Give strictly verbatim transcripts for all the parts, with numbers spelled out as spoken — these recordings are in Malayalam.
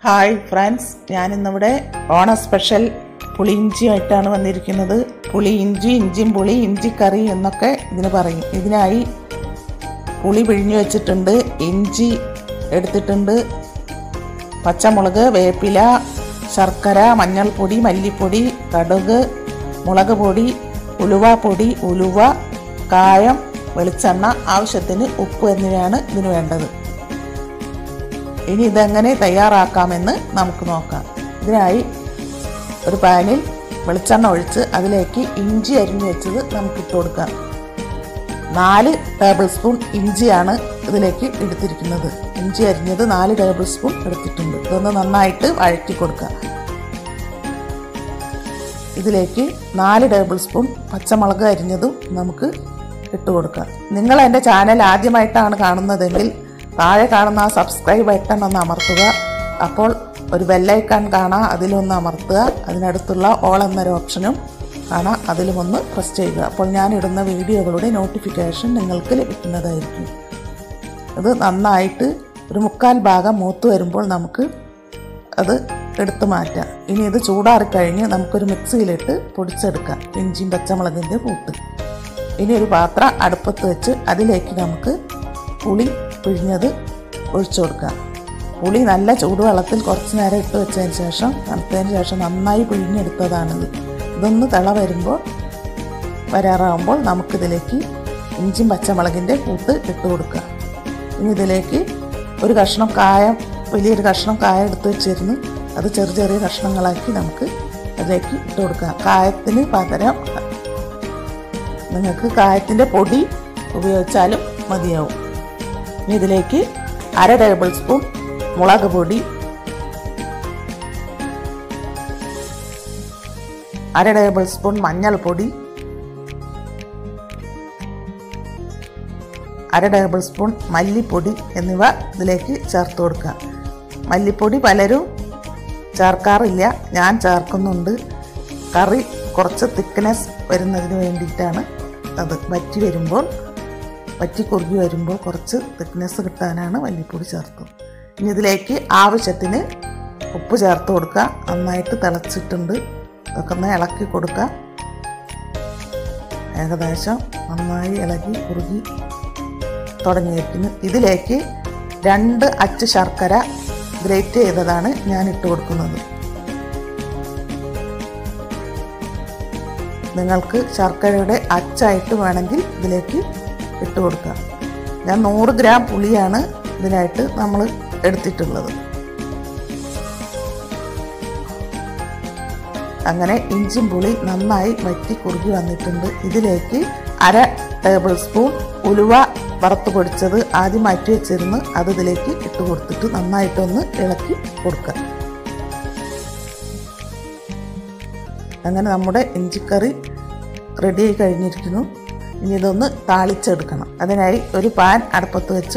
ഹായ് ഫ്രണ്ട്സ്, ഞാനിന്നിവിടെ ഓണ സ്പെഷ്യൽ പുളിയിഞ്ചിയായിട്ടാണ് വന്നിരിക്കുന്നത്. പുളി ഇഞ്ചി, ഇഞ്ചിയും പുളി, ഇഞ്ചിക്കറി എന്നൊക്കെ ഇതിന് പറയും. ഇതിനായി പുളി പിഴിഞ്ഞു വെച്ചിട്ടുണ്ട്, ഇഞ്ചി എടുത്തിട്ടുണ്ട്, പച്ചമുളക്, വേപ്പില, ശർക്കര, മഞ്ഞൾപ്പൊടി, മല്ലിപ്പൊടി, കടുക്, മുളക് പൊടി, ഉലുവാപ്പൊടി, ഉലുവ, കായം, വെളിച്ചെണ്ണ, ആവശ്യത്തിന് ഉപ്പ് എന്നിവയാണ് ഇതിന് വേണ്ടത്. ഇനി ഇതെങ്ങനെ തയ്യാറാക്കാമെന്ന് നമുക്ക് നോക്കാം. ഇതിനായി ഒരു പാനിൽ വെളിച്ചെണ്ണ ഒഴിച്ച് അതിലേക്ക് ഇഞ്ചി അരിഞ്ഞു വെച്ചത് നമുക്ക് ഇട്ട് കൊടുക്കാം. നാല് ടേബിൾ സ്പൂൺ ഇഞ്ചിയാണ് ഇതിലേക്ക് എടുത്തിരിക്കുന്നത്. ഇഞ്ചി അരിഞ്ഞത് നാല് ടേബിൾ സ്പൂൺ എടുത്തിട്ടുണ്ട്. ഇതൊന്ന് നന്നായിട്ട് വഴറ്റി കൊടുക്കാം. ഇതിലേക്ക് നാല് ടേബിൾ സ്പൂൺ പച്ചമുളക് അരിഞ്ഞതും നമുക്ക് ഇട്ട് കൊടുക്കാം. നിങ്ങൾ എൻ്റെ ചാനൽ ആദ്യമായിട്ടാണ് കാണുന്നതെങ്കിൽ താഴെ കാണുന്ന ആ സബ്സ്ക്രൈബ് ബട്ടൺ ഒന്ന് അമർത്തുക. അപ്പോൾ ഒരു ബെല്ലൈക്കൺ കാണാം, അതിലൊന്ന് അമർത്തുക. അതിനടുത്തുള്ള ഓൾ എന്നൊരു ഓപ്ഷനും കാണാം, അതിലും ഒന്ന് പ്രസ് ചെയ്യുക. അപ്പോൾ ഞാനിടുന്ന വീഡിയോകളുടെ നോട്ടിഫിക്കേഷൻ നിങ്ങൾക്ക് ലഭിക്കുന്നതായിരിക്കും. ഇത് നന്നായിട്ട് ഒരു മുക്കാൽ ഭാഗം മൂത്ത് വരുമ്പോൾ നമുക്ക് അത് എടുത്തു മാറ്റാം. ഇനി ഇത് ചൂടാറിക്കഴിഞ്ഞ് നമുക്കൊരു മിക്സിയിലിട്ട് പൊടിച്ചെടുക്കാം ഇഞ്ചിയും പച്ചമുളകിൻ്റെ കൂട്ട്. ഇനി ഒരു പാത്രം അടുപ്പത്ത് വെച്ച് അതിലേക്ക് നമുക്ക് പുളി പിഴിഞ്ഞത് ഒഴിച്ചു കൊടുക്കാം. പുളി നല്ല ചൂടുവെള്ളത്തിൽ കുറച്ച് നേരം ഇട്ട് വെച്ചതിന് ശേഷം തണുത്തതിന് ശേഷം നന്നായി പിഴിഞ്ഞെടുത്തതാണിത്. ഇതൊന്ന് തിള വരുമ്പോൾ വരാറാകുമ്പോൾ നമുക്കിതിലേക്ക് ഇഞ്ചിയും പച്ചമുളകിൻ്റെ കൂട്ട് ഇട്ട് കൊടുക്കാം. ഇനി ഇതിലേക്ക് ഒരു കഷ്ണം കായം, വലിയൊരു കഷ്ണം കായം എടുത്ത് വെച്ചിരുന്നു, അത് ചെറിയ ചെറിയ കഷ്ണങ്ങളാക്കി നമുക്ക് അതിലേക്ക് ഇട്ട് കൊടുക്കാം. കായത്തിന് പകരം നിങ്ങൾക്ക് കായത്തിൻ്റെ പൊടി ഉപയോഗിച്ചാലും മതിയാവും. ഇനി ഇതിലേക്ക് അര ടേബിൾ സ്പൂൺ മുളക് പൊടി, അര ടേബിൾ സ്പൂൺ മഞ്ഞൾപ്പൊടി, അര ടേബിൾ സ്പൂൺ മല്ലിപ്പൊടി എന്നിവ ഇതിലേക്ക് ചേർത്ത് കൊടുക്കുക. മല്ലിപ്പൊടി പലരും ചേർക്കാറില്ല, ഞാൻ ചേർക്കുന്നുണ്ട്. കറി കുറച്ച് തിക്നെസ് വരുന്നതിന് വേണ്ടിയിട്ടാണ്. അത് വറ്റി വരുമ്പോൾ വറ്റി കുറുകി വരുമ്പോൾ കുറച്ച് തിക്നെസ് കിട്ടാനാണ് മല്ലിപ്പൊടി ചേർത്തത്. ഇനി ഇതിലേക്ക് ആവശ്യത്തിന് ഉപ്പ് ചേർത്ത് കൊടുക്കുക. നന്നായിട്ട് തിളച്ചിട്ടുണ്ട്, ഇതൊക്കെ ഒന്ന് ഇളക്കി കൊടുക്കുക. ഏകദേശം നന്നായി ഇളകി കുറുകി തുടങ്ങിയിരിക്കുന്നു. ഇതിലേക്ക് രണ്ട് അച്ച് ശർക്കര ഗ്രേറ്റ് ചെയ്തതാണ് ഞാൻ ഇട്ട് കൊടുക്കുന്നത്. നിങ്ങൾക്ക് ശർക്കരയുടെ അച്ചായിട്ട് വേണമെങ്കിൽ ഇതിലേക്ക് ഇട്ട് കൊടുക്കാം. ഞാൻ നൂറ് ഗ്രാം പുളിയാണ് ഇതിനായിട്ട് നമ്മൾ എടുത്തിട്ടുള്ളത്. അങ്ങനെ ഇഞ്ചിയും പുളി നന്നായി വറ്റി കുറുകി വന്നിട്ടുണ്ട്. ഇതിലേക്ക് അര ടേബിൾ സ്പൂൺ ഉലുവ വറുത്ത് പൊടിച്ചത് ആദ്യം മാറ്റി വെച്ചിരുന്ന് അത് ഇതിലേക്ക് ഇട്ട് കൊടുത്തിട്ട് നന്നായിട്ടൊന്ന് ഇളക്കി കൊടുക്കുക. അങ്ങനെ നമ്മുടെ ഇഞ്ചിക്കറി റെഡിയായി കഴിഞ്ഞിരിക്കുന്നു. ഇനി ഇതൊന്ന് താളിച്ചെടുക്കണം. അതിനായി ഒരു പാൻ അടുപ്പത്ത് വെച്ച്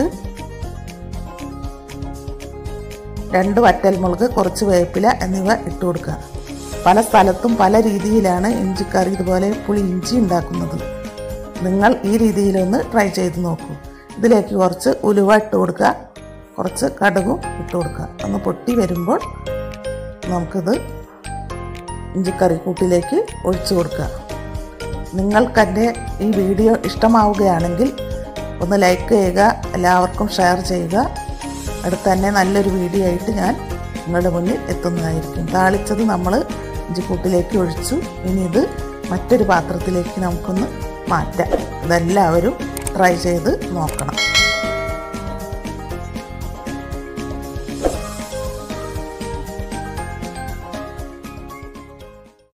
രണ്ട് വറ്റൽമുളക്, കുറച്ച് വേപ്പില എന്നിവ ഇട്ട് കൊടുക്കുക. പല സ്ഥലത്തും പല രീതിയിലാണ് ഇഞ്ചിക്കറി ഇതുപോലെ പുളി ഇഞ്ചി ഉണ്ടാക്കുന്നത്. നിങ്ങൾ ഈ രീതിയിലൊന്ന് ട്രൈ ചെയ്ത് നോക്കൂ. ഇതിലേക്ക് കുറച്ച് ഉലുവ ഇട്ട് കൊടുക്കുക, കുറച്ച് കടുകും ഇട്ട് കൊടുക്കുക. ഒന്ന് പൊട്ടി വരുമ്പോൾ നമുക്കിത് ഇഞ്ചിക്കറി കൂട്ടിലേക്ക് ഒഴിച്ചു കൊടുക്കുക. നിങ്ങൾക്കെൻ്റെ ഈ വീഡിയോ ഇഷ്ടമാവുകയാണെങ്കിൽ ഒന്ന് ലൈക്ക് ചെയ്യുക, എല്ലാവർക്കും ഷെയർ ചെയ്യുക. അടുത്ത് തന്നെ നല്ലൊരു വീഡിയോ ആയിട്ട് ഞാൻ നിങ്ങളുടെ മുന്നിൽ എത്തുന്നതായിരിക്കും. താളിച്ചത് നമ്മൾ ഇഞ്ചിക്കൂട്ടിലേക്ക് ഒഴിച്ചു. ഇനി ഇത് മറ്റൊരു പാത്രത്തിലേക്ക് നമുക്കൊന്ന് മാറ്റാം. ഇതെല്ലാവരും ട്രൈ ചെയ്ത് നോക്കണം.